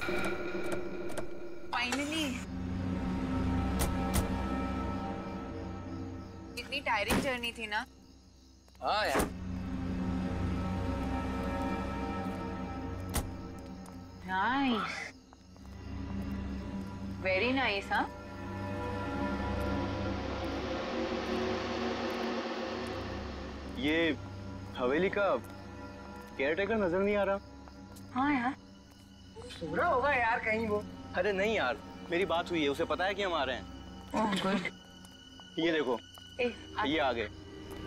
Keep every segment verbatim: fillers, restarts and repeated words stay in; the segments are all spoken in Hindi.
फाइनली। कितनी टायरिंग जर्नी थी ना। हाँ यार। Nice, very nice. हाँ, ये हवेली का केयरटेकर नजर नहीं आ रहा। हाँ यार, सूरा होगा यार कहीं वो। अरे नहीं यार, मेरी बात हुई है, उसे पता है कि हम आ रहे हैं। Oh good. ये देखो, ए, ये आ गए।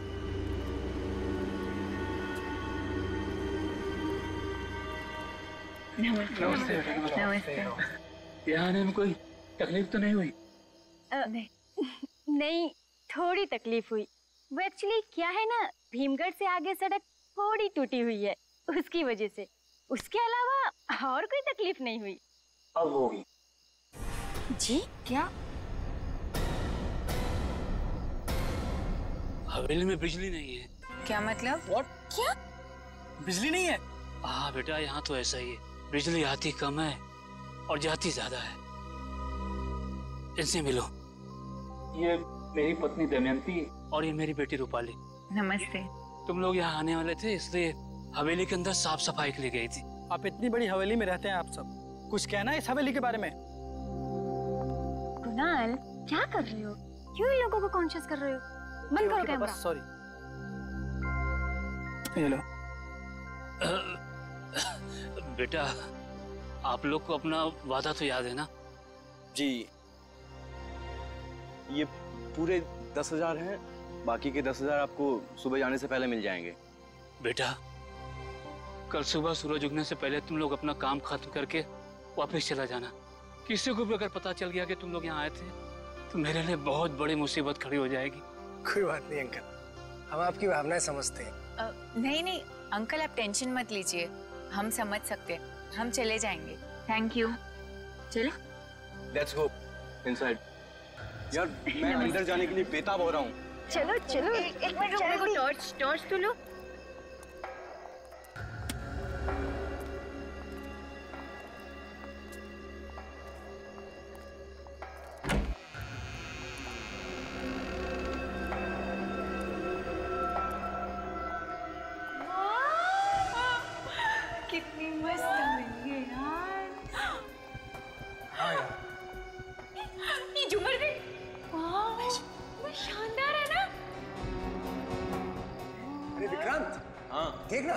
नमस्ते। नमस्ते। यहाँ आने में कोई तकलीफ तो नहीं हुई? नहीं नहीं, थोड़ी तकलीफ हुई। वो एक्चुअली क्या है ना, भीमगढ़ से आगे सड़क थोड़ी टूटी हुई है, उसकी वजह से। उसके अलावा और कोई तकलीफ नहीं हुई। अब होगी। जी क्या? हवेली में बिजली नहीं है। क्या मतलब? What? क्या बिजली नहीं है? हाँ बेटा, यहाँ तो ऐसा ही है। बिजली आती कम है और जाती ज्यादा है। इनसे मिलो। ये मेरी पत्नी दमयंती और ये मेरी बेटी रूपाली। नमस्ते। तुम लोग यहाँ आने वाले थे, इसलिए हवेली के अंदर साफ सफाई के लिए गई थी। आप इतनी बड़ी हवेली में रहते हैं, आप सब कुछ कहना है इस हवेली के बारे में? कुणाल, क्या कर रहे हो? क्यों इन लोगों को कॉन्शियस कर रहे हो? बंद करो कैमरा। सॉरी। ये लो। बेटा, आप लोग को अपना वादा तो याद है ना? जी, ये पूरे दस हजार हैं, बाकी के दस हजार आपको सुबह जाने से पहले मिल जाएंगे। बेटा, कल सुबह सूरज उगने से पहले तुम लोग अपना काम खत्म करके वापस चला जाना। किसी को भी अगर पता चल गया कि तुम लोग यहाँ आए थे तो मेरे लिए बहुत बड़ी मुसीबत खड़ी हो जाएगी। कोई बात नहीं अंकल, हम आपकी भावनाएं समझते हैं। आ, नहीं नहीं अंकल, आप टेंशन मत लीजिए, हम समझ सकते हैं, हम चले जाएंगे। Thank you. चले। Let's go inside. यार मैं अंदर जाने के लिए बेताब हो रहा हूँ। चलो चलो, एक मिनट, मेरे को टॉर्च टॉर्च तो लो। कितनी मस्त हवेली है यार। हाँ यार। ये झूमर देख, वाह, वो शानदार है ना। अरे विक्रांत, हाँ देखना।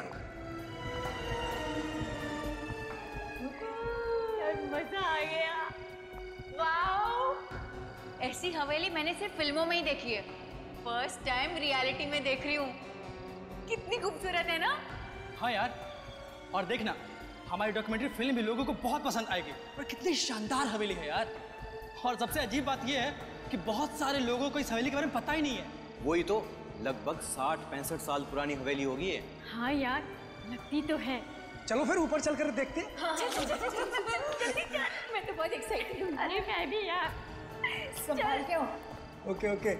यार मजा आ गया। वाओ, ऐसी हवेली मैंने सिर्फ फिल्मों में ही देखी है, फर्स्ट टाइम रियलिटी में देख रही हूँ। कितनी खूबसूरत है ना। हाँ यार, और देखना हमारी डॉक्यूमेंट्री फिल्म भी लोगों को बहुत पसंद आएगी। और कितनी शानदार हवेली है यार। और सबसे अजीब बात यह है कि बहुत सारे लोगों को इस हवेली के बारे में पता ही नहीं है। वही तो, लगभग साठ पैंसठ साल पुरानी हवेली होगी ये। हाँ यार, लगती तो है। चलो फिर ऊपर चलकर देखते हैं। मैं तो बहुत एक्साइटेड हूँ। अरे मैं भी यार। संभाल के हो। Okay okay.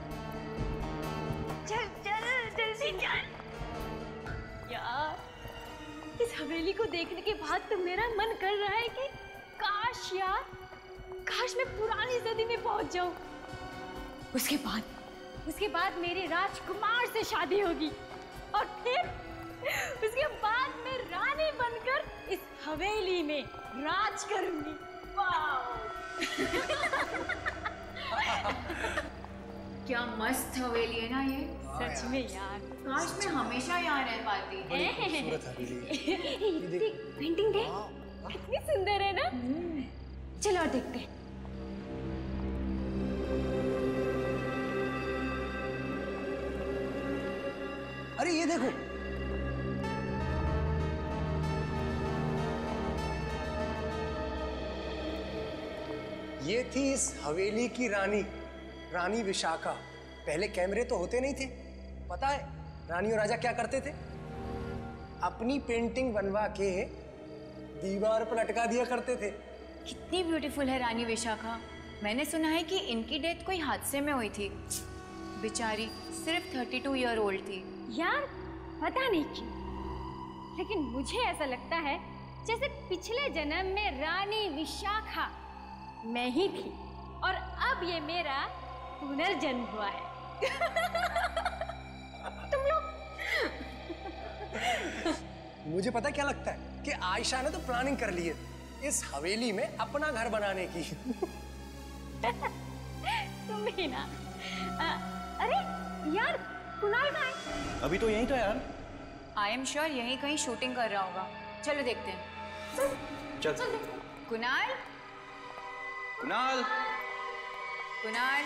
चल चल जल्दी चल। यार, इस हवेली को देखने के बाद तो मेरा मन कर रहा है कि काश यार, काश मैं पुरानी सदी में पहुंच जाऊं। उसके बाद उसके बाद मेरी राजकुमार से शादी होगी और फिर उसके बाद मैं रानी बनकर इस हवेली में राज करूंगी। वाह! क्या मस्त हवेली है ना ये। सच में यार, काश मैं हमेशा यहाँ रह पाती। देख, पेंटिंग देख, कितनी सुंदर है ना। चलो और देखते हैं। अरे ये देखो, ये थी इस हवेली की रानी, रानी विशाखा। पहले कैमरे तो होते नहीं थे। पता है रानी और राजा क्या करते थे? अपनी पेंटिंग बनवा के दीवार पर लटका दिया करते थे। कितनी ब्यूटीफुल है रानी विशाखा। मैंने सुना है कि इनकी डेथ कोई हादसे में हुई थी। बेचारी सिर्फ थर्टी टू ईयर ओल्ड थी। यार पता नहीं क्यों, लेकिन मुझे ऐसा लगता है जैसे पिछले जन्म में रानी विशाखा मैं ही थी और अब ये मेरा पुनर्जन्म हुआ है। तुम लोग मुझे पता क्या लगता है कि आयशा ने तो प्लानिंग कर ली है इस हवेली में अपना घर बनाने की। तुम भी ना। आ, अरे यार कुणाल कहाँ है? अभी तो यहीं था यार। आई एम श्योर यहीं कहीं शूटिंग कर रहा होगा। चलो देखते हैं। चल कुणाल, कुणाल। कुणाल,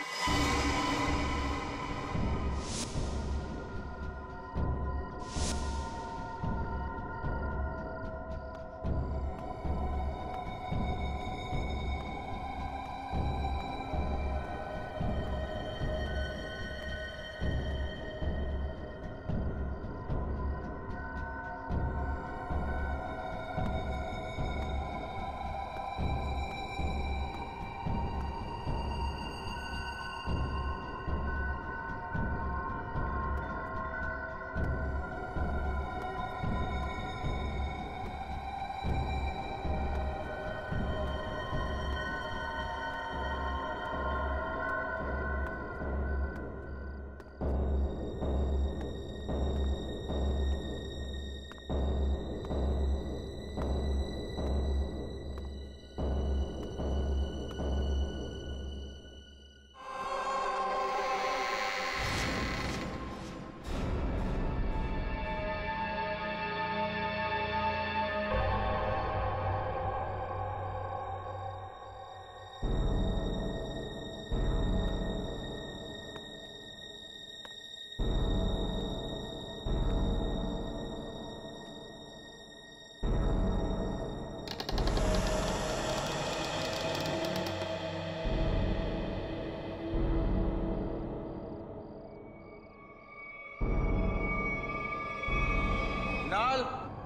कुणाल।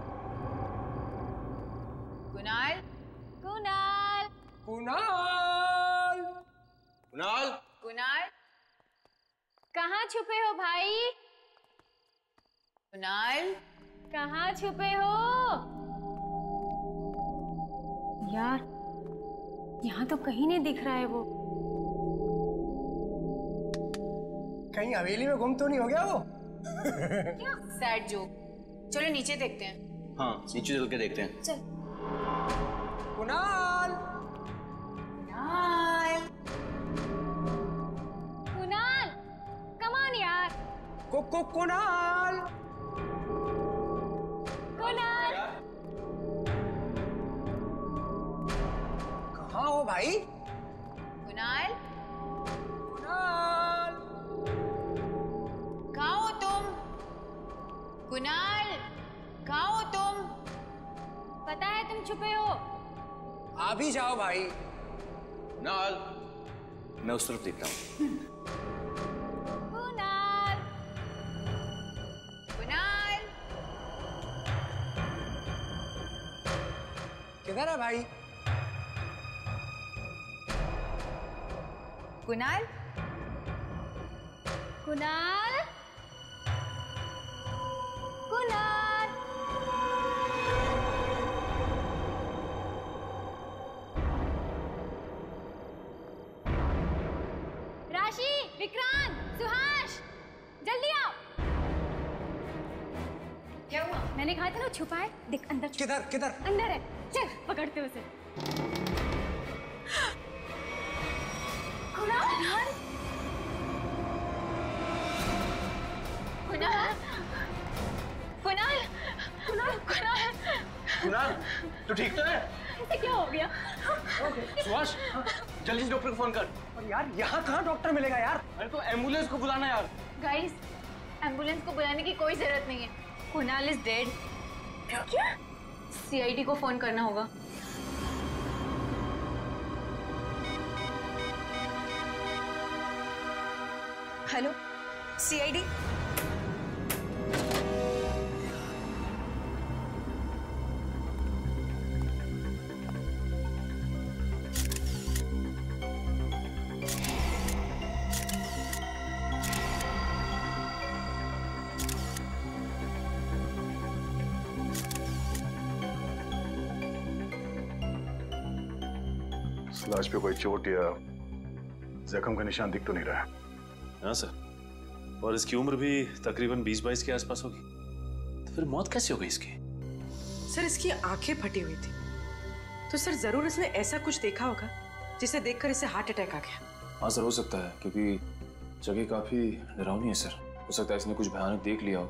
कुणाल, कुणाल, कुणाल, कुणाल। कुणाल, कहाँ छुपे हो भाई? कुणाल, कहाँ छुपे हो? यार यहाँ तो कहीं नहीं दिख रहा है वो। कहीं हवेली में गुम तो नहीं हो गया वो? क्या सैड जोक। चलो नीचे देखते हैं। हाँ नीचे चल के देखते हैं। चल। कुणाल, कुणाल, कुणाल, कम ऑन यार। को को कुणाल, कुणाल, कहाँ हो भाई? कुणाल, कुणाल, कहाँ हो तुम? कुणाल, कहाँ हो तुम? पता है तुम छुपे हो। आ भी जाओ भाई। कुणाल, मैं उस तरफ देखता हूँ। कुणाल, कुणाल, किधर है भाई? कुणाल, कुणाल, कुणाल। राशि, विक्रांत, सुहास, जल्दी आओ। क्या हुआ? मैंने कहा था ना छुपा है, देख अंदर छुपा किधर किधर? अंदर है। चल पकड़ते उसे। कुणाल, कुणाल, कुणाल, कुणाल, कुणाल, कुणाल, तू ठीक तो है? ऐसे क्या हो गया? सुभाष, जल्दी से डॉक्टर को फोन कर। और यार यहाँ कहाँ डॉक्टर मिलेगा यार? अरे तो एम्बुलेंस को बुलाना यार। गाइस, एम्बुलेंस को बुलाने की कोई जरूरत नहीं है। Kunal is dead. क्या? सीआईडी को फोन करना होगा। Hello, CID. इस लाश पे कोई चोट या जख्म का निशान दिख तो नहीं रहा है। हाँ सर, और इसकी उम्र भी तकरीबन बीस बाईस के आसपास होगी। तो फिर मौत कैसे हो गई इसकी? सर इसकी आंखें फटी हुई थी, तो सर जरूर इसने ऐसा कुछ देखा होगा जिसे देखकर इसे हार्ट अटैक आ गया। हाँ सर, हो सकता है, क्योंकि जगह काफी डरावनी है सर। हो सकता है इसने कुछ भयानक देख लिया हो।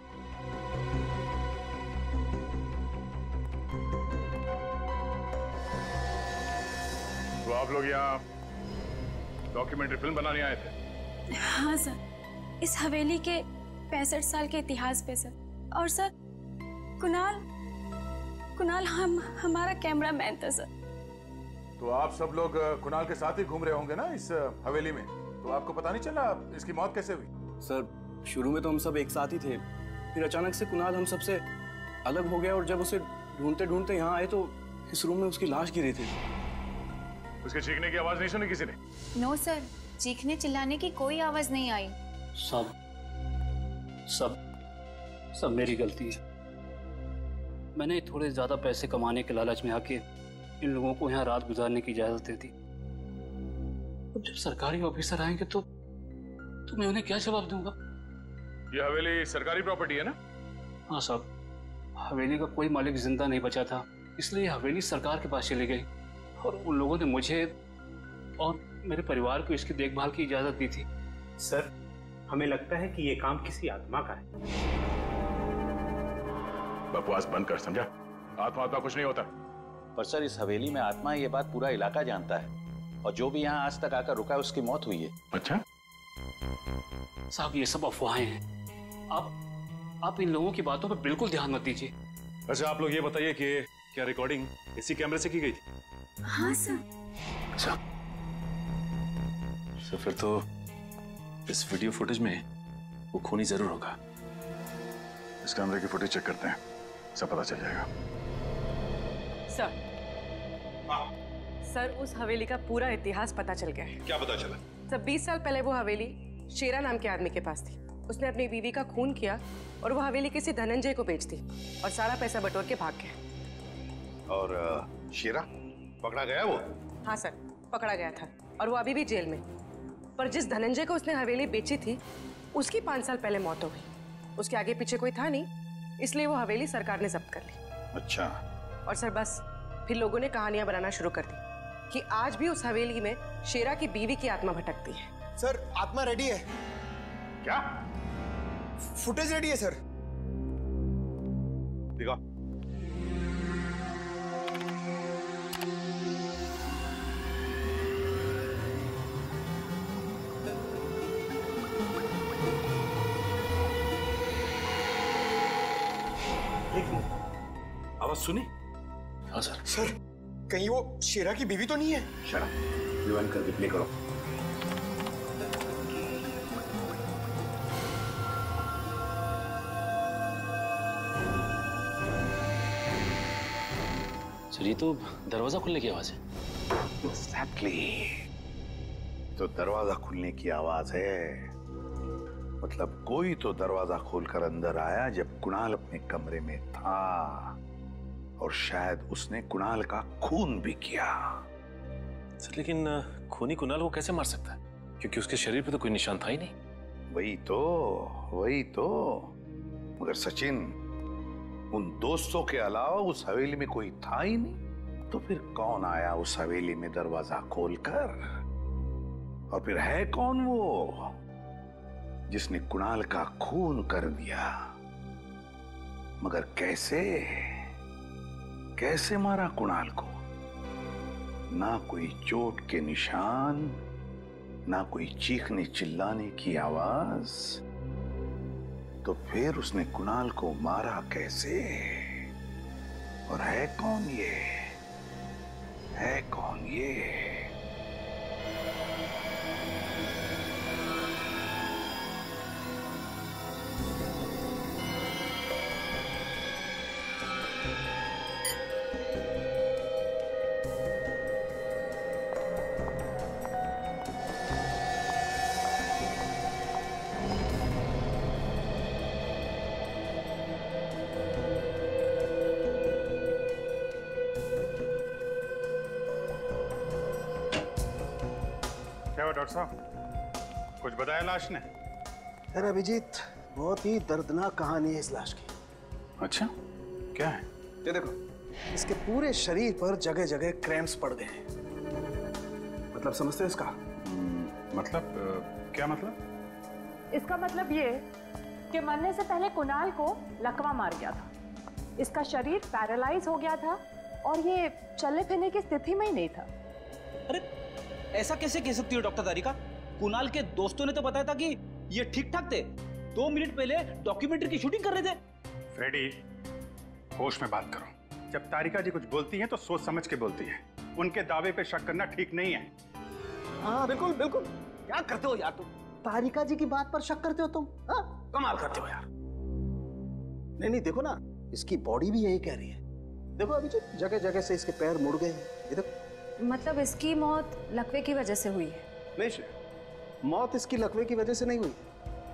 तो आप लोग यहाँ डॉक्यूमेंट्री फिल्म बनाने आए थे? हाँ सर, इस हवेली के पैंसठ साल के इतिहास पे सर। और सर कुणाल कुणाल हम हमारा कैमरामैन था सर। तो आप सब लोग कुणाल के साथ ही घूम रहे होंगे ना इस हवेली में, तो आपको पता नहीं चला इसकी मौत कैसे हुई? सर शुरू में तो हम सब एक साथ ही थे, फिर अचानक से कुणाल हम सबसे अलग हो गया और जब उसे ढूंढते ढूंढते यहाँ आए तो इस रूम में उसकी लाश गिरी थी। उसके चीखने की आवाज नहीं सुनी किसी ने? नो सर, चीखने चिल्लाने की कोई आवाज नहीं आई। सब सब सब मेरी गलती है। मैंने थोड़े ज्यादा पैसे कमाने के लालच में आके इन लोगों को यहाँ रात गुजारने की इजाजत दे दी। अब जब सरकारी ऑफिसर आएंगे तो तो मैं उन्हें क्या जवाब दूंगा? ये हवेली सरकारी प्रॉपर्टी है ना? हाँ साहब, हवेली का कोई मालिक जिंदा नहीं बचा था, इसलिए हवेली सरकार के पास चली गई और उन लोगों ने मुझे और मेरे परिवार को इसकी देखभाल की इजाजत दी थी। सर, हमें लगता है कि ये काम किसी आत्मा का है। बकवास बंद कर, समझा? आत्मा आत्मा कुछ नहीं होता। पर सर इस हवेली में आत्मा है, ये बात पूरा इलाका जानता है, और जो भी यहाँ आज तक आकर रुका है उसकी मौत हुई है। अच्छा साहब, ये सब अफवाहें हैं। आप आप इन लोगों की बातों पर बिल्कुल ध्यान मत दीजिए। अच्छा, आप लोग ये बताइए कि क्या रिकॉर्डिंग इसी कैमरे से की गई थी? हाँ सर। अच्छा, तो फिर तो इस वीडियो फुटेज में वो खूनी जरूर होगा। इस कैमरे की फुटेज चेक करते हैं, सब पता चल जाएगा। सर सर उस हवेली का पूरा इतिहास पता चल गया है। क्या पता चला? सर बीस साल पहले वो हवेली शेरा नाम के आदमी के पास थी। उसने अपनी बीवी का खून किया और वो हवेली किसी धनंजय को बेच दी और सारा पैसा बटोर के भाग गया। और शेरा पकड़ा गया वो? हाँ सर, पकड़ा गया था और वो अभी भी जेल में। पर जिस धनंजय को उसने हवेली बेची थी उसकी पाँच साल पहले मौत हो गई। उसके आगे पीछे कोई था नहीं, इसलिए वो हवेली सरकार ने जब्त कर ली। अच्छा। और सर बस फिर लोगों ने कहानियां बनाना शुरू कर दी कि आज भी उस हवेली में शेरा की बीवी की आत्मा भटकती है। सर आत्मा रेडी है। क्या? फुटेज रेडी है सर। दिखा। आवाज सुनी? हाँ सर। सर कहीं वो शेरा की बीवी तो नहीं है? शेरा रिवाइंड करके प्ले करो। सर ये तो दरवाजा खुलने की आवाज है। Exactly. तो दरवाजा खुलने की आवाज है, मतलब कोई तो दरवाजा खोलकर अंदर आया जब कुणाल अपने कमरे में था, और शायद उसने कुणाल का खून भी किया। सर लेकिन खूनी कुणाल को कैसे मार सकता है, क्योंकि उसके शरीर पे तो कोई निशान था ही नहीं। वही तो वही तो मगर सचिन, उन दोस्तों के अलावा उस हवेली में कोई था ही नहीं, तो फिर कौन आया उस हवेली में दरवाजा खोलकर? और फिर है कौन वो जिसने कुणाल का खून कर दिया? मगर कैसे कैसे मारा कुणाल को? ना कोई चोट के निशान, ना कोई चीखने चिल्लाने की आवाज, तो फिर उसने कुणाल को मारा कैसे? और है कौन ये? है कौन ये? डॉक्टर साहब, कुछ बताया लाश ने? अरे अभिजीत, बहुत ही दर्दनाक कहानी है इस लाश की। अच्छा, क्या है? ये देखो, इसके पूरे शरीर पर जगह जगह क्रैम्प्स पड़ गए हैं। मतलब समझते हो इसका? मतलब आ, क्या मतलब? इसका मतलब ये कि मरने से पहले कुणाल को लकवा मार गया था। इसका शरीर पैरालाइज हो गया था और ये चलने फिरने की स्थिति में ही नहीं था। अरे ऐसा कैसे कह सकती हो डॉक्टर तारिका? कुणाल के दोस्तों ने तो बताया था कि ये ठीक ठाक थे। दो मिनट पहले डॉक्यूमेंट्री की शूटिंग कर रहे थे। फ्रेडी, होश में बात करो। जब तारिका जी कुछ बोलती हैं तो सोच समझ के बोलती है। उनके दावे पे शक करना ठीक नहीं है। हाँ बिल्कुल बिल्कुल। क्या करते हो यार तुम? तारिका जी की बात पर शक करते हो तुम? हाँ कमाल करते हो यार। नहीं नहीं देखो ना, इसकी बॉडी भी यही कह रही है। देखो अभी जगह जगह से इसके पैर मुड़ गए हैं। ये देखो। मतलब इसकी मौत लकवे की वजह से हुई है? नहीं, मौत इसकी लकवे की वजह से नहीं हुई।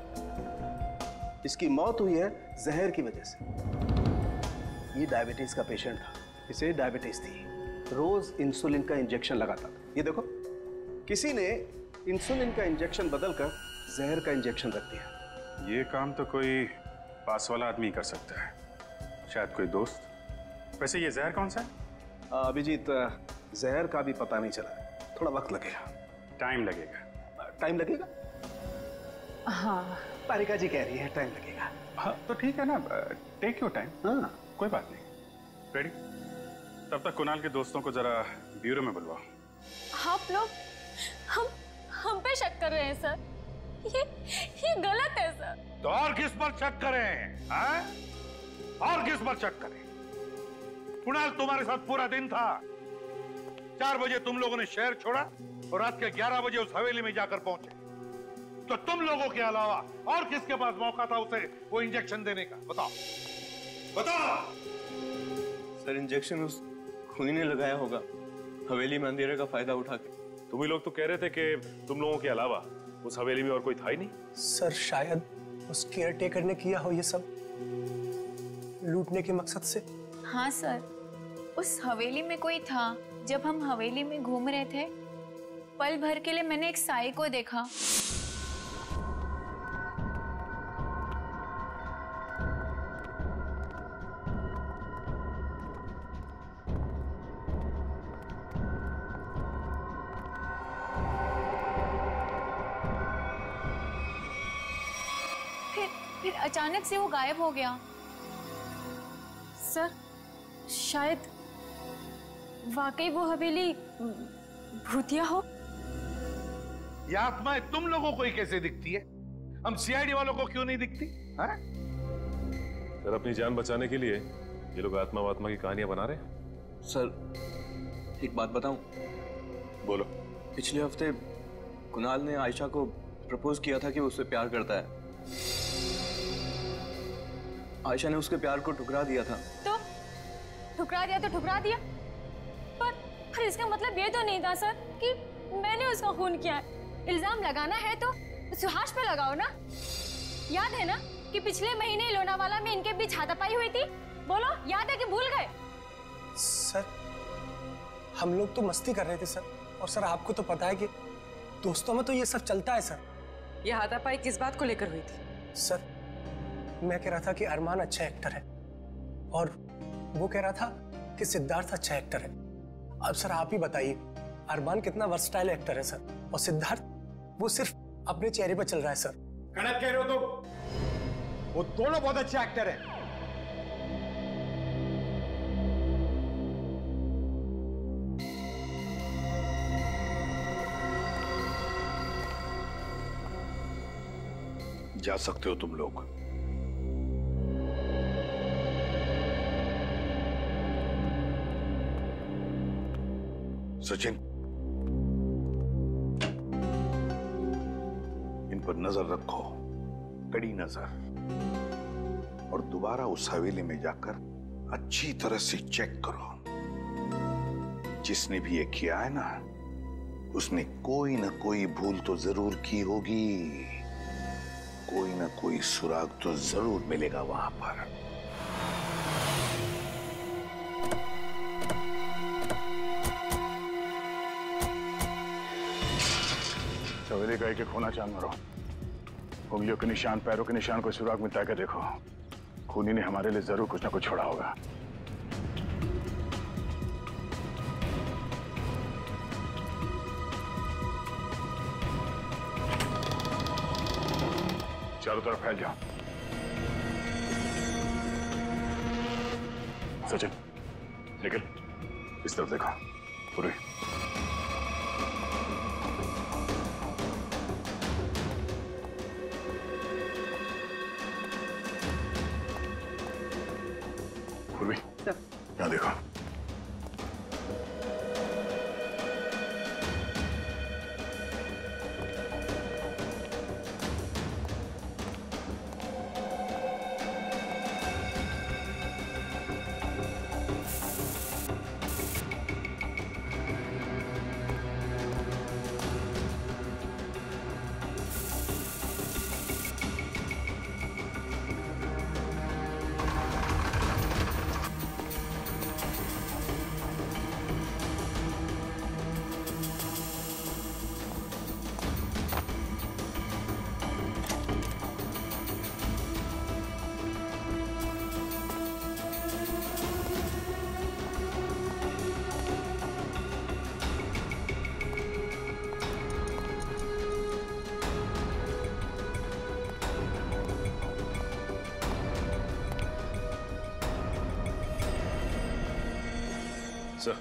इसकी मौत हुई है जहर की वजह से। ये डायबिटीज का पेशेंट था, इसे डायबिटीज थी, रोज इंसुलिन का इंजेक्शन लगाता था। ये देखो, किसी ने इंसुलिन का इंजेक्शन बदलकर जहर का इंजेक्शन रख दिया। ये काम तो कोई पास वाला आदमी कर सकता है, शायद कोई दोस्त। वैसे ये जहर कौन सा है? अभिजीत, जहर का भी पता नहीं चला, थोड़ा वक्त लगेगा। टाइम लगेगा? टाइम लगेगा? हाँ, तारिका जी कह रही है टाइम लगेगा। हाँ तो ठीक है ना, टेक योर टाइम। हाँ कोई बात नहीं। रेडी? तब तक कुणाल के दोस्तों को जरा ब्यूरो में बुलवाओ। आप लोग हम हम पे शक कर रहे हैं सर। ये ये गलत है सर। तो और किस पर शक करें? हाँ? और किस पर शक करें? कुणाल तुम्हारे साथ पूरा दिन था। चार बजे तुम लोगों ने शहर छोड़ा और रात के ग्यारह बजे उस हवेली में जाकर पहुंचे। तो तुम लोगों के अलावा और किसके पास मौका था उसे वो इंजेक्शन देने का? बताओ बताओ। सर इंजेक्शन उस खूनी ने लगाया होगा, हवेली में अंधेरे का फायदा उठा के। तुम ही लोग तो कह रहे थे कि तुम लोगों के अलावा उस हवेली में और कोई था ही नहीं। सर शायद उस केयर टेकर ने किया हो ये सब लूटने के मकसद से। हाँ सर, उस हवेली में कोई था। जब हम हवेली में घूम रहे थे, पल भर के लिए मैंने एक साई को देखा। फिर फिर अचानक से वो गायब हो गया। सर शायद वाकई वो हवेली भूतिया हो। ये आत्माएं तुम लोगों को ही कैसे दिखती है? हम सीआईडी वालों को क्यों नहीं दिखती? हाँ? सर अपनी जान बचाने के लिए ये लोग आत्मा वात्मा की कहानियां बना रहे हैं। सर एक बात बताऊं? बोलो। पिछले हफ्ते कुणाल ने आयशा को प्रपोज किया था कि वो उससे प्यार करता है। आयशा ने उसके प्यार को ठुकरा दिया था। तो ठुकरा दिया तो ठुकरा दिया, पर पर इसका मतलब ये तो नहीं था सर कि मैंने उसका खून किया है। इल्जाम लगाना है तो सुहास पे लगाओ ना। याद है ना कि पिछले महीने लोनावाला में इनके बीच हाथापाई हुई थी? बोलो, याद है कि भूल गए? सर हम लोग तो मस्ती कर रहे थे सर, और सर आपको तो पता है कि दोस्तों में तो ये सब चलता है सर। ये हाथापाई किस बात को लेकर हुई थी? सर मैं कह रहा था कि अरमान अच्छा एक्टर है और वो कह रहा था कि सिद्धार्थ अच्छा एक्टर है। अब सर आप ही बताइए, अरमान कितना वर्सटाइल एक्टर है सर, और सिद्धार्थ वो सिर्फ अपने चेहरे पर चल रहा है सर। गलत कह रहे हो तुम, वो दोनों बहुत अच्छे एक्टर हैं। जा सकते हो तुम लोग। सचिन, इन पर नजर रखो, कड़ी नजर, और दोबारा उस हवेली में जाकर अच्छी तरह से चेक करो। जिसने भी ये किया है ना, उसने कोई ना कोई भूल तो जरूर की होगी। कोई ना कोई सुराग तो जरूर मिलेगा वहां पर। का एक एक होना चांद मारो। उंगलियों के निशान, पैरों के निशान को सुराग में तय कर देखो। खूनी ने हमारे लिए जरूर कुछ ना कुछ छोड़ा होगा। चारों तरफ फैल जाओ। सचिन, निकल, इस तरफ देखो। पूरी पूर्वी, यहाँ देखो। सर,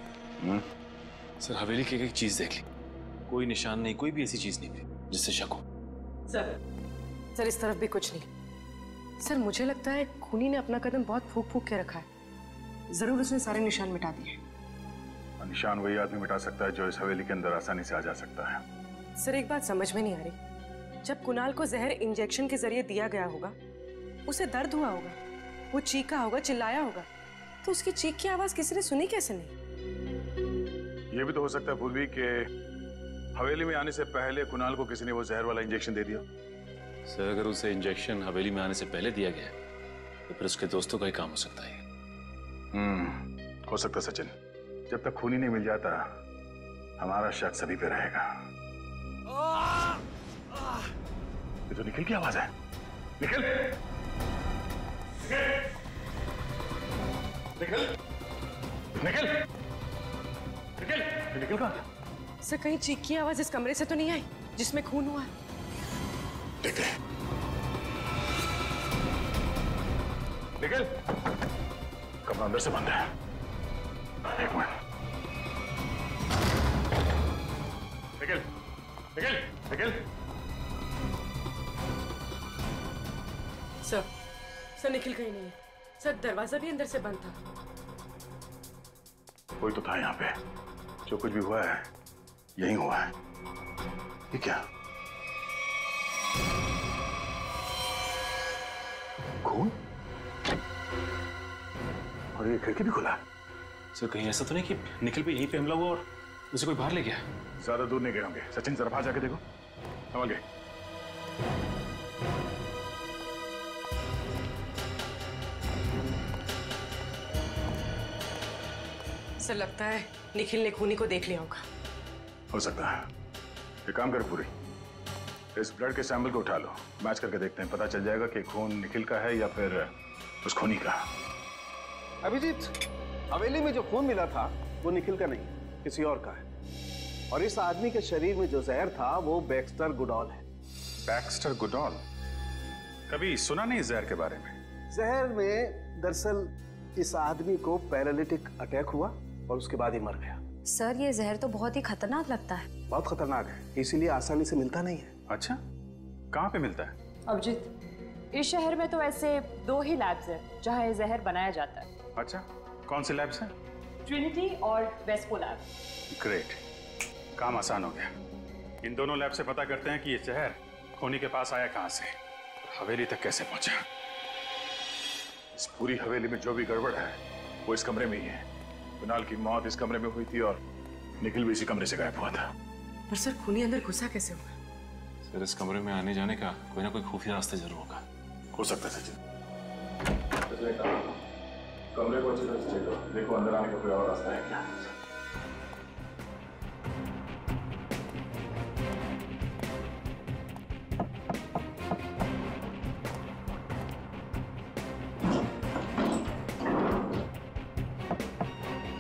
सर हवेली की एक चीज देख ली, कोई निशान नहीं, कोई भी ऐसी चीज नहीं मिली जिससे शक हो। सर सर इस तरफ भी कुछ नहीं। सर मुझे लगता है खूनी ने अपना कदम बहुत फूक फूक के रखा है। जरूर उसने सारे निशान मिटा दिए। निशान वही आदमी मिटा सकता है जो इस हवेली के अंदर आसानी से आ जा सकता है। सर एक बात समझ में नहीं आ रही, जब कुणाल को जहर इंजेक्शन के जरिए दिया गया होगा, उसे दर्द हुआ होगा, वो चीखा होगा, चिल्लाया होगा, तो उसकी चीख की आवाज किसी ने सुनी कैसे नहीं? ये भी तो हो सकता है पूर्वी के हवेली में आने से पहले कुणाल को किसी ने वो जहर वाला इंजेक्शन दे दिया। सर अगर उसे इंजेक्शन हवेली में आने से पहले दिया गया तो फिर उसके दोस्तों का ही काम हो सकता है। हम्म, हो सकता सचिन। जब तक खूनी नहीं मिल जाता हमारा शक सभी पे रहेगा। ये तो निखिल की आवाज है। निखिल, निखिल, निखिल, निखिल, निखिल, निखिल कहाँ गया? सर कहीं चीख की आवाज इस कमरे से तो नहीं आई जिसमें खून हुआ है? देखते हैं। निखिल, कमरा अंदर से बंद है। एक minute. Nikhil, Nikhil, Nikhil. Sir, sir Nikhil कहीं नहीं है। सर दरवाजा भी अंदर से बंद था। कोई तो था यहाँ पे। जो कुछ भी हुआ है यही हुआ है। ये क्या? खून? और ये खिड़की भी खुला है। सर कहीं ऐसा तो नहीं कि निखिल पे यहीं पे हमला हुआ और उसे कोई बाहर ले गया? ज्यादा दूर नहीं गए होंगे। सचिन जरा बाहर जाके देखो। संभल गए। सर लगता है निखिल ने खूनी को देख लिया होगा। हो सकता है। एक काम कर पूरी, इस ब्लड के सैंपल को उठा लो, मैच करके देखते हैं। पता चल जाएगा कि खून निखिल का है या फिर उस खूनी का। अभिजीत, हवेली में जो खून मिला था वो निखिल का नहीं, किसी और का है। और इस आदमी के शरीर में जो जहर था वो बैक्स्टर गुडॉल है। Baxter Goodall? कभी सुना नहीं जहर के बारे में। जहर में दरअसल इस आदमी को पैरालिटिक अटैक हुआ और उसके बाद ही मर गया। सर ये जहर तो बहुत ही खतरनाक लगता है। बहुत खतरनाक है, इसीलिए आसानी से मिलता नहीं है। अच्छा, कहाँ पे मिलता है? अभिजीत, इस शहर में तो ऐसे दो ही लैब्स हैं जहाँ ये जहर बनाया जाता है। अच्छा, कौन से लैब्स हैं? ट्रिनिटी और वेस्को लैब। ग्रेट, काम आसान हो गया। इन दोनों लैब से पता करते हैं कि ये जहर खूनी के पास आया कहाँ से, हवेली तक कैसे पहुंचा। इस पूरी हवेली में जो भी गड़बड़ है वो इस कमरे में ही है। कुणाल की मौत इस कमरे में हुई थी और निखिल भी इसी कमरे से गायब हुआ था। पर सर खूनी अंदर घुसा कैसे हुआ? सर इस कमरे में आने जाने का कोई ना कोई खुफिया रास्ता जरूर होगा। हो सकता है सचिन। कमरे को अच्छी तरह से चेक करो, देखो अंदर आने का कोई और रास्ता है क्या।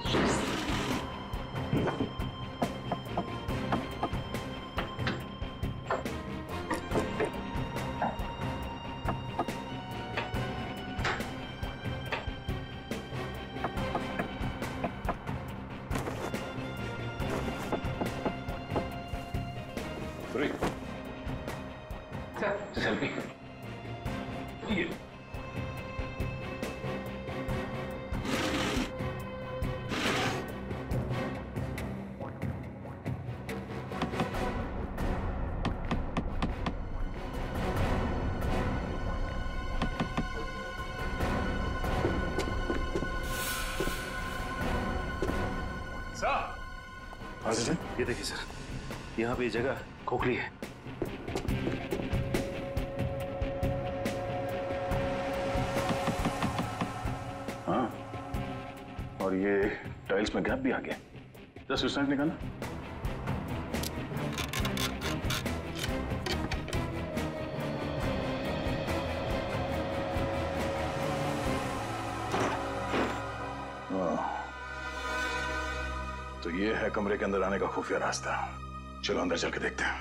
सेल्फी ये सर ये देखिए सर, यहाँ पे ये जगह खोखली है। हाँ, और ये टाइल्स में गैप भी आ गया। दस मिनट निकालना। तो ये है कमरे के अंदर आने का खुफिया रास्ता। चलो अंदर चल के देखते हैं।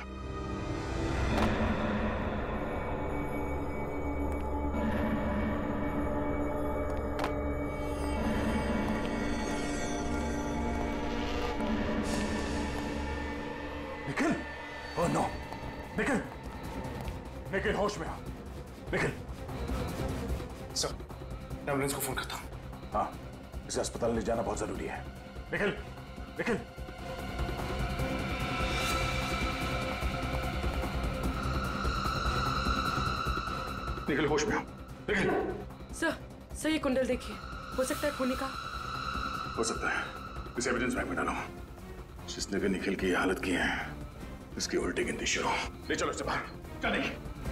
निखिल, ओह नो, निखिल, निखिल होश में आ, निखिल। सर, एम्बुलेंस को फोन करता हूँ। हाँ, इसे अस्पताल ले जाना बहुत जरूरी है। निखिल, निखिल। निखिल होश में आओ, निखिल। सर, सर ये कुंडल देखिए, हो सकता है खूनी का। हो सकता है, इसे एविडेंस बैंक में डालो। जिसने भी निखिल की हालत की है, इसकी उल्टी गिनती शुरू। ले चलो इसे बाहर, चलेंगे।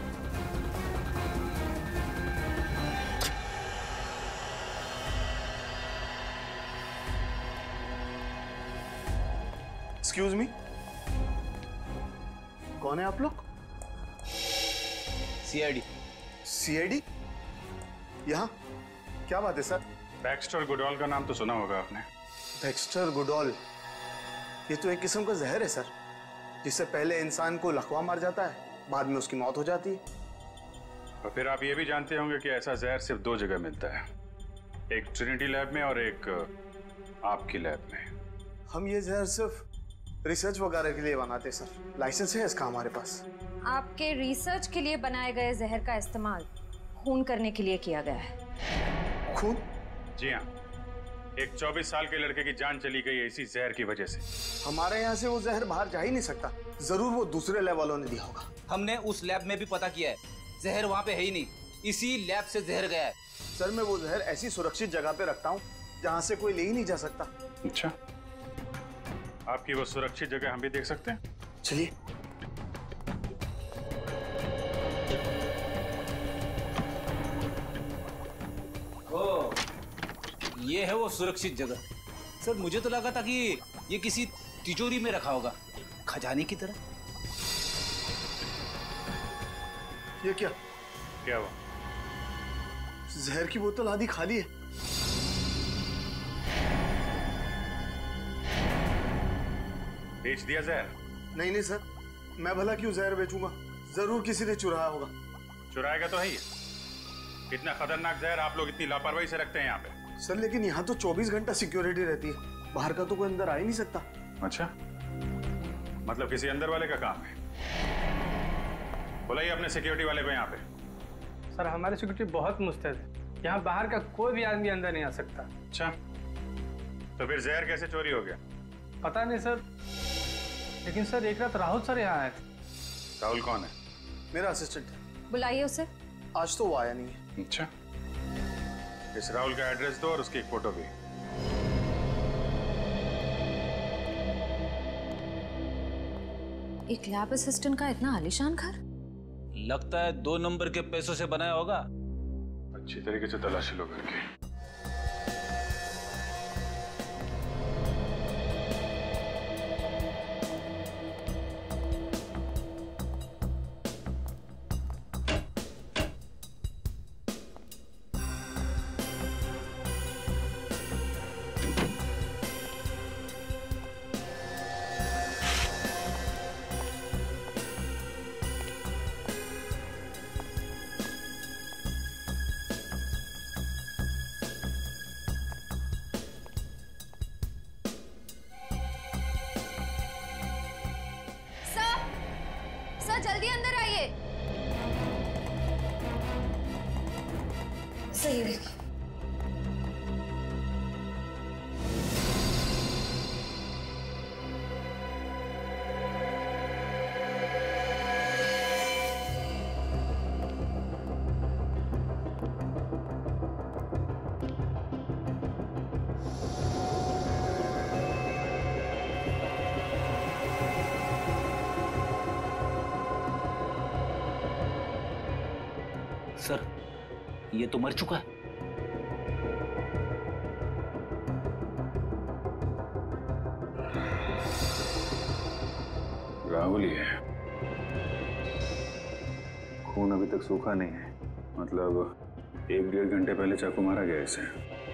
एक्सक्यूज मी, कौन है आप लोग? सीआईडी। सीआईडी? यहाँ क्या बात है सर? बैक्स्टर गुडॉल का नाम तो सुना होगा आपने। बैक्स्टर गुडॉल, ये तो एक किस्म का जहर है सर, जिससे पहले इंसान को लकवा मार जाता है, बाद में उसकी मौत हो जाती है। और फिर आप ये भी जानते होंगे कि ऐसा जहर सिर्फ दो जगह मिलता है, एक ट्रिनिटी लैब में और एक आपकी लैब में। हम ये जहर सिर्फ रिसर्च वगैरह के लिए बनाते सर, लाइसेंस है इसका हमारे पास। आपके रिसर्च के लिए बनाए गए जहर का इस्तेमाल खून करने के लिए किया गया है। खून? जी हाँ, एक चौबीस साल के लड़के की जान चली गई इसी जहर की वजह से। हमारे यहाँ से वो जहर बाहर जा ही नहीं सकता, जरूर वो दूसरे लैब वालों ने दिया होगा। हमने उस लैब में भी पता किया है, जहर वहाँ पे है ही नहीं, इसी लैब से जहर गया है। सर मैं वो जहर ऐसी सुरक्षित जगह पे रखता हूँ जहाँ से कोई ले ही नहीं जा सकता। अच्छा, आपकी वो सुरक्षित जगह हम भी देख सकते हैं? चलिए। ओ, ये है वो सुरक्षित जगह। सर मुझे तो लगा था कि ये किसी तिजोरी में रखा होगा, खजाने की तरह। ये क्या? क्या हुआ? जहर की बोतल आधी खाली है। बेच दिया जहर? नहीं नहीं सर, मैं भला क्यों जहर बेचूंगा, जरूर किसी ने चुराया होगा। चुराएगा तो है ही। इतना खतरनाक जहर आप लोग इतनी लापरवाही से रखते हैं यहाँ पे? सर लेकिन यहाँ तो चौबीस घंटा सिक्योरिटी रहती है, बाहर का तो कोई अंदर आ ही नहीं सकता। अच्छा, मतलब किसी अंदर वाले का काम है। बुलाइए अपने सिक्योरिटी वाले को यहाँ पे। सर हमारी सिक्योरिटी बहुत मुस्तैद है, यहाँ बाहर का कोई भी आदमी अंदर नहीं आ सकता। अच्छा, तो फिर जहर कैसे चोरी हो गया? पता नहीं सर, लेकिन सर एक रात राहुल सर यहाँ आए थे। राहुल कौन है? मेरा असिस्टेंट है। बुलाइए उसे। आज तो वो आया नहीं है। अच्छा, इस राहुल का एड्रेस दो और उसकी एक फोटो भी। एक लैब असिस्टेंट का इतना आलीशान घर? लगता है दो नंबर के पैसों से बनाया होगा। अच्छी तरीके से तलाशी लो करके। जल्दी अंदर आइए। सही देखिए। सर, ये तो मर चुका है। राहुल ही है। खून अभी तक सूखा नहीं है, मतलब एक डेढ़ घंटे पहले चाकू मारा गया इसे।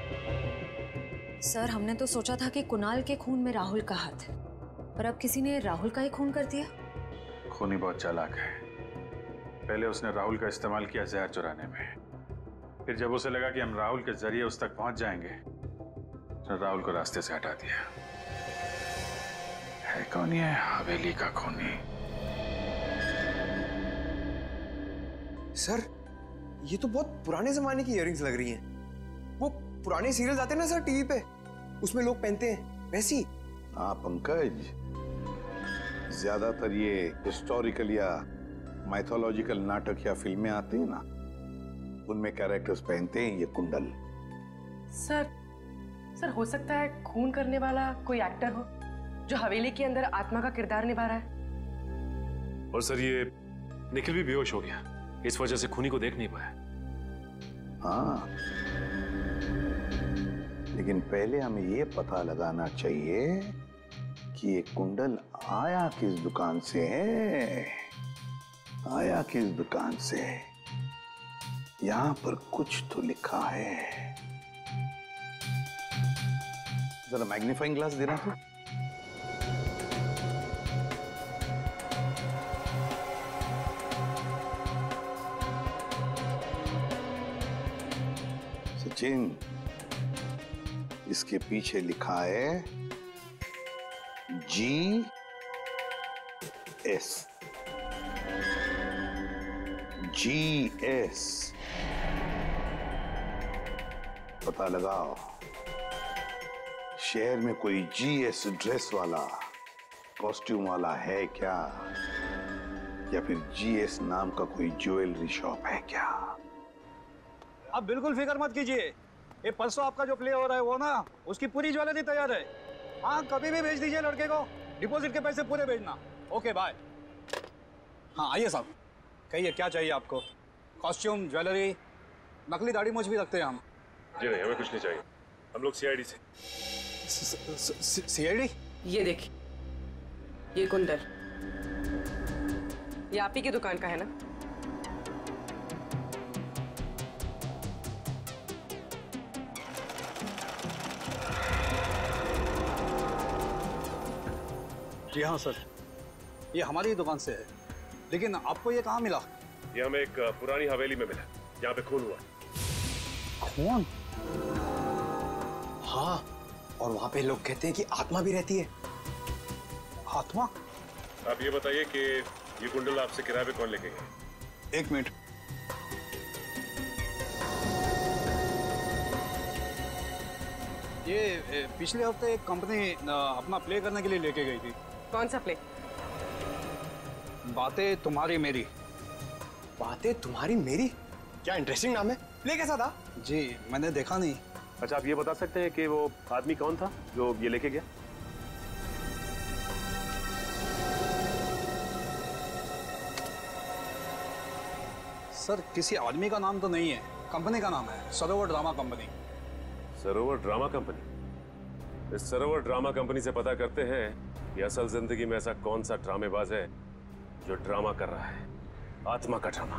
सर, हमने तो सोचा था कि कुणाल के खून में राहुल का हाथ है, पर अब किसी ने राहुल का ही खून कर दिया। खूनी बहुत चालाक है। पहले उसने राहुल का इस्तेमाल किया जहर चुराने में, फिर जब उसे लगा कि हम राहुल के जरिए उस तक पहुंच जाएंगे, तो राहुल को रास्ते से हटा दिया। है कौन ये हवेली का खूनी? सर, ये तो बहुत पुराने जमाने की इयररिंग्स लग रही हैं। वो पुराने सीरियल्स आते हैं ना सर टीवी पे, उसमें लोग पहनते हैं, वैसी। हाँ पंकज, ज्यादातर ये हिस्टोरिकल या माइथोलॉजिकल नाटक या फिल्में आती हैं ना, उनमें कैरेक्टर्स पहनते हैं ये कुंडल। सर, सर हो सकता है खून करने वाला कोई एक्टर हो जो हवेली के अंदर आत्मा का किरदार निभा रहा है। और सर, ये निखिल भी बेहोश हो गया, इस वजह से खूनी को देख नहीं पाया। हाँ, लेकिन पहले हमें ये पता लगाना चाहिए कि ये कुंडल आया किस दुकान से है, आया किस दुकान से। यहां पर कुछ तो लिखा है। जरा मैग्नीफाइंग ग्लास देना तो। सचिन, इसके पीछे लिखा है जी एस। जी एस, पता लगाओ शहर में कोई जी एस ड्रेस वाला, कॉस्ट्यूम वाला है क्या, या फिर जी एस नाम का कोई ज्वेलरी शॉप है क्या? आप बिल्कुल फिक्र मत कीजिए, ये परसों आपका जो प्ले हो रहा है वो ना, उसकी पूरी ज्वेलरी तैयार है। हाँ, कभी भी भेज दीजिए लड़के को, डिपॉजिट के पैसे पूरे भेजना। Okay bye. हाँ आइए साहब, कहिए क्या चाहिए आपको? कॉस्ट्यूम, ज्वेलरी, नकली दाढ़ी मूंछ भी रखते हैं हम। जी नहीं, हमें कुछ नहीं चाहिए, हम लोग सीआईडी से। सीआईडी? ये देखिए, ये कुंडल, ये आप ही की दुकान का है ना? जी हाँ सर, ये हमारी दुकान से है, लेकिन आपको ये कहाँ मिला? ये हमें एक पुरानी हवेली में मिला, जहाँ पे खून हुआ। खून? हाँ, और वहां पे लोग कहते हैं कि आत्मा भी रहती है। आत्मा? आप ये बताइए कि ये कुंडल आपसे किराए पे कौन लेके गया? एक मिनट। ये पिछले हफ्ते एक कंपनी अपना प्ले करने के लिए लेके गई थी। कौन सा प्ले? बातें तुम्हारी मेरी। बातें तुम्हारी मेरी? क्या इंटरेस्टिंग नाम है। प्ले कैसा था? जी मैंने देखा नहीं। अच्छा, आप ये बता सकते हैं कि वो आदमी कौन था जो ये लेके गया? सर, किसी आदमी का नाम तो नहीं है, कंपनी का नाम है, Sarovar drama company. Sarovar drama company? इस सरोवर ड्रामा कंपनी से पता करते हैं कि असल जिंदगी में ऐसा कौन सा ड्रामेबाज है जो ड्रामा कर रहा है, आत्मा का drama.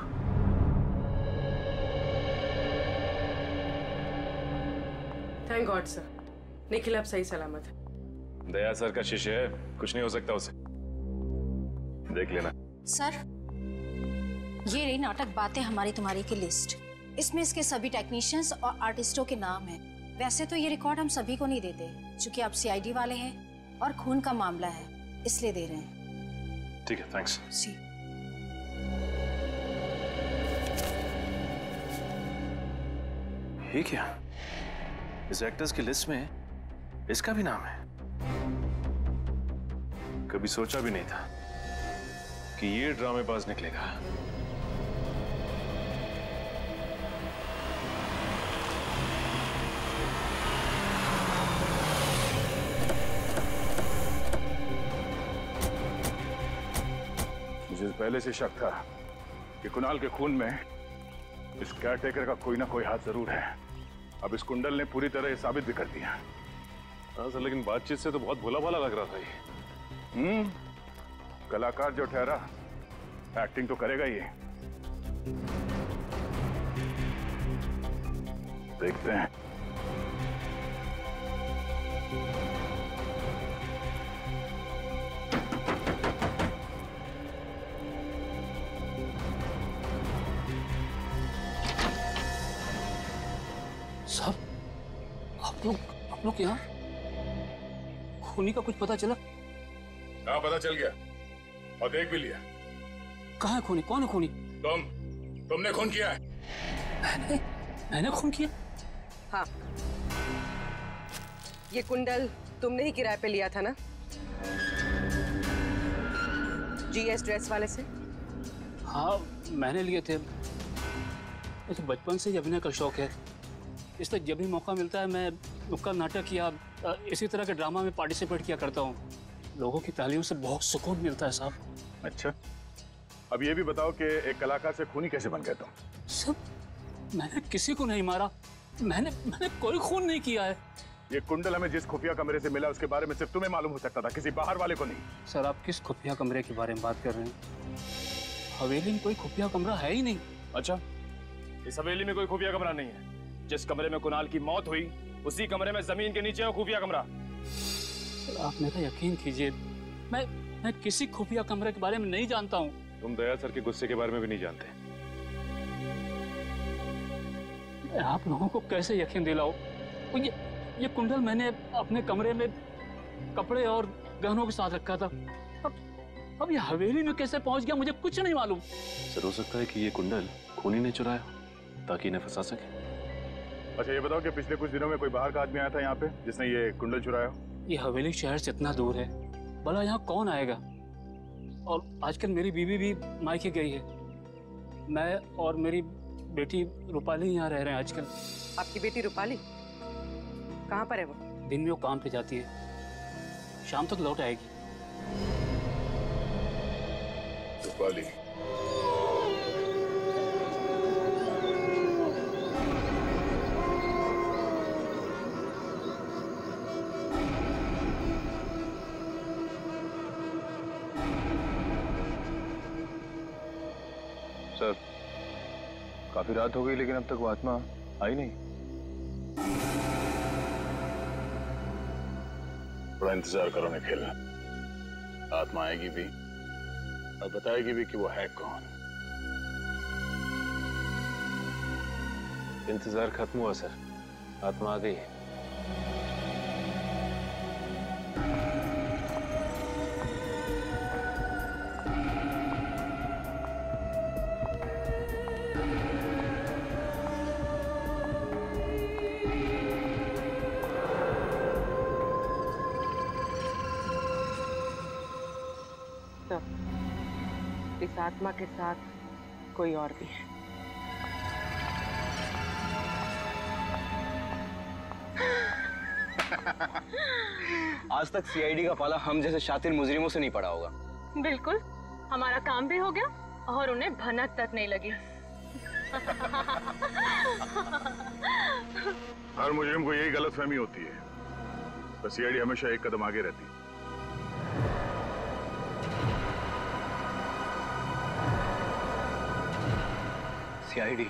Thank God sir, Nikhil अब सही सलामत है। दया सर का शिष्य है, कुछ नहीं हो सकता उसे, देख लेना। सर, ये रही नाटक बातें हमारी तुम्हारी की लिस्ट। इसमें इसके सभी टेक्नीशियंस और आर्टिस्टों के नाम हैं। वैसे तो ये रिकॉर्ड हम सभी को नहीं देते, क्योंकि आप सीआईडी वाले हैं और खून का मामला है, इसलिए दे रहे हैं। ठीक है, थैंक्स। जी। ये क्या? इस एक्टर्स की लिस्ट में इसका भी नाम है? कभी सोचा भी नहीं था कि ये ड्रामेबाज निकलेगा। मुझे पहले से शक था कि कुणाल के खून में इस केयरटेकर का कोई ना कोई हाथ जरूर है। अब इस कुंडल ने पूरी तरह साबित भी कर दिया। हाँ सर, लेकिन बातचीत से तो बहुत भोला भाला लग रहा था ये। हम्म, कलाकार जो ठहरा एक्टिंग तो करेगा ही। देखते हैं। साहब, आप लोग आप लोग यहाँ खूनी का कुछ पता चला? हाँ, पता चल गया और देख भी लिया। कहाँ है खूनी? कौन है खूनी? तुम तुमने खून किया है। मैंने मैंने खून किया? हाँ, ये कुंडल तुमने ही किराए पे लिया था ना, जीएस ड्रेस वाले से? हाँ, मैंने लिए थे। मुझे बचपन से ही अभिनय का शौक है, इसलिए जब भी मौका मिलता है मैं नुक्कड़ नाटक या इसी तरह के ड्रामा में पार्टिसिपेट किया करता हूँ। लोगों की तालियों से बहुत सुकून मिलता है साहब। अच्छा, अब ये भी बताओ कि एक कलाकार से खूनी कैसे बन गए तुम? सब, मैंने किसी को नहीं मारा। मैंने मैंने कोई खून नहीं किया है। ये कुंडल हमें जिस खुफिया कमरे से मिला उसके बारे में सिर्फ तुम्हें मालूम हो सकता था, किसी बाहर वाले को नहीं। सर, आप किस खुफिया कमरे के बारे में बात कर रहे हैं? हवेली में कोई खुफिया कमरा है ही नहीं। अच्छा, इस हवेली में कोई खुफिया कमरा नहीं है? जिस कमरे में कुणाल की मौत हुई उसी कमरे में जमीन के नीचे है खुफिया कमरा। सर, आप मेरा यकीन कीजिए, मैं मैं किसी खुफिया कमरे के बारे में नहीं जानता हूँ। तुम दया सर के गुस्से के बारे में भी नहीं जानते? मैं आप लोगों को कैसे यकीन दिलाऊं? ये ये कुंडल मैंने अपने कमरे में कपड़े और गहनों के साथ रखा था। अब अब ये हवेली में कैसे पहुंच गया मुझे कुछ नहीं मालूम। सर, हो सकता है कि ये कुंडल खूनी ने चुराया ताकि इन्हें फंसा सके। अच्छा, ये बताओ कि पिछले कुछ दिनों में कोई बाहर का आदमी आया था यहाँ पे जिसने ये कुंडल चुराया? ये हवेली शहर से इतना दूर है, भला यहाँ कौन आएगा? और आजकल मेरी बीवी भी मायके गई है। मैं और मेरी बेटी रूपाली यहाँ रह रहे हैं आजकल। आपकी बेटी रूपाली कहाँ पर है? वो दिन में वो काम पे जाती है, शाम तक लौट आएगी। रूपाली, सर, काफी रात हो गई लेकिन अब तक वो आत्मा आई नहीं। थोड़ा इंतजार करो निखिल, आत्मा आएगी भी और बताएगी भी कि वो है कौन। इंतजार खत्म हुआ सर, आत्मा आ गई है। इस आत्मा के साथ कोई और भी है। आज तक सीआईडी का पाला हम जैसे शातिर मुजरिमों से नहीं पड़ा होगा। बिल्कुल, हमारा काम भी हो गया और उन्हें भनक तक नहीं लगी। हर मुजरिम को यही गलतफहमी होती है, तो सीआईडी हमेशा एक कदम आगे रहती है। सीआईडी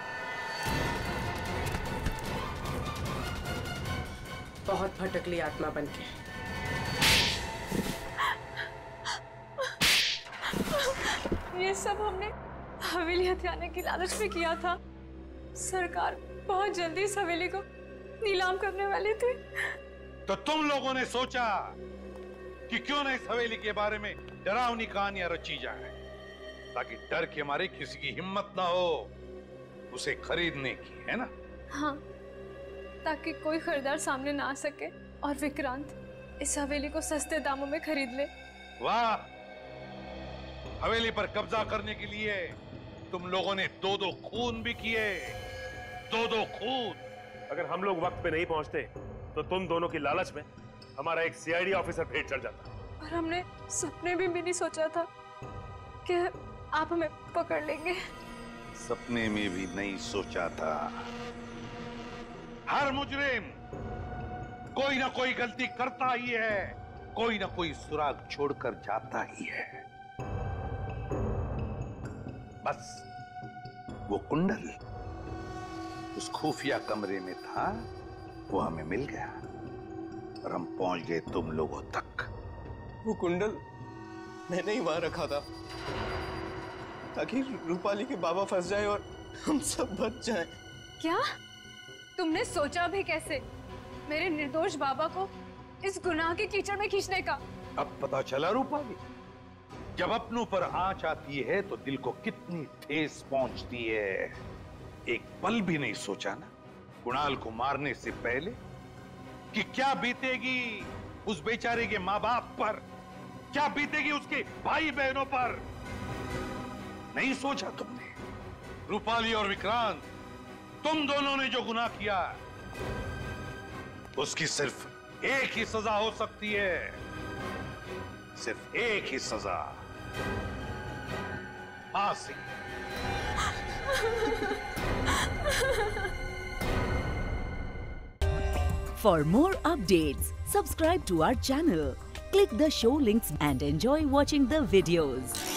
बहुत भटकली आत्मा बनके। ये सब हमने हवेली हथियाने की लालच में किया था। सरकार बहुत जल्दी इस हवेली को नीलाम करने वाली थी। तो तुम लोगों ने सोचा कि क्यों ना इस हवेली के बारे में डरावनी कहानियां रची जाए, ताकि डर के मारे किसी की हिम्मत ना हो उसे खरीदने की, है ना? हाँ, ताकि कोई खरीदार सामने ना आ सके और विक्रांत इस हवेली को सस्ते दामों में खरीद ले। वाह, हवेली पर कब्जा करने के लिए तुम लोगों ने दो दो खून भी किए, दो दो खून। अगर हम लोग वक्त पे नहीं पहुंचते तो तुम दोनों की लालच में हमारा एक सीआईडी ऑफिसर भेंट चढ़ जाता। और हमने सपने में भी नहीं सोचा था कि आप हमें पकड़ लेंगे। सपने में भी नहीं सोचा था। हर मुजरिम कोई ना कोई गलती करता ही है, कोई ना कोई सुराग छोड़कर जाता ही है। बस वो कुंडल उस खुफिया कमरे में था, वो हमें मिल गया और हम पहुंच गए तुम लोगों तक। वो कुंडल मैंने ही वहां रखा था ताकि रूपाली के बाबा फंस जाए और हम सब बच जाएं। क्या तुमने सोचा भी कैसे मेरे निर्दोष बाबा को इस गुनाह के कीचड़ में खींचने का? अब पता चला रूपाली, जब अपनों पर आंच आती है तो दिल को कितनी ठेस पहुंचती है। एक पल भी नहीं सोचा ना कुणाल को मारने से पहले कि क्या बीतेगी उस बेचारे के माँ बाप पर, क्या बीतेगी उसके भाई बहनों पर। नहीं सोचा तुमने। रूपाली और विक्रांत, तुम दोनों ने जो गुनाह किया उसकी सिर्फ एक ही सजा हो सकती है, सिर्फ एक ही सजा, फांसी। For more updates, subscribe to our channel, click the show links and enjoy watching the videos.